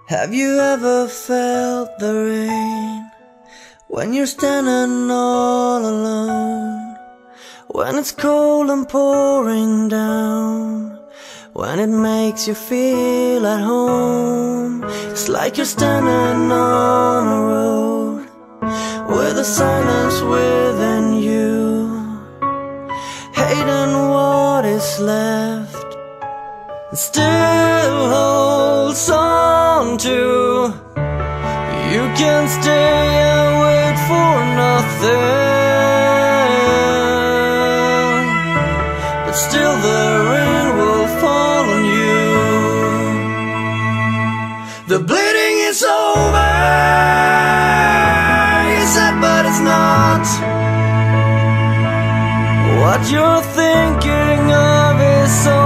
Have you ever felt the rain when you're standing all alone? When it's cold and pouring down, when it makes you feel at home. It's like you're standing on a road with a silence within you, hating what is left and still holds on to. You can stay and wait for nothing, but still the rain will fall on you. The bleeding is over, you said, but it's not. What you're thinking of is so